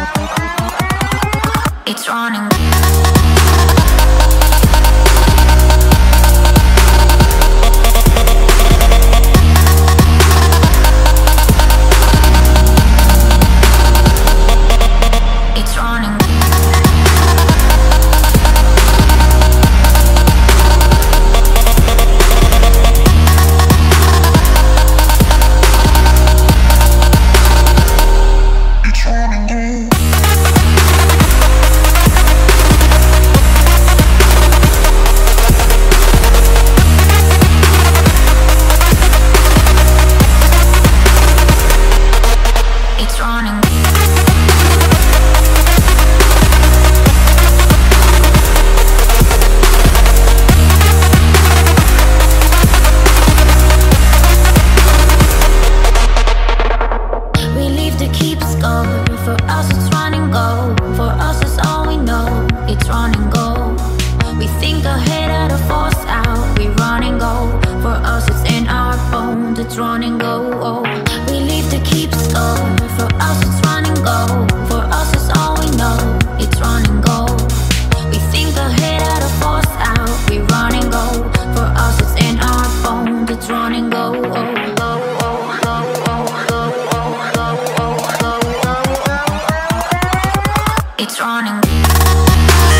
It's running. It's running. For us it's run and go. For us it's all we know. It's run and go. We think ahead at a force out. We run and go. For us it's in our bones. It's run and go. We live to keep score. For us it's run and go. For us it's all we know. It's run and go. We think ahead at a force out. We run and go. For us it's in our bones. It's run and go. It's running.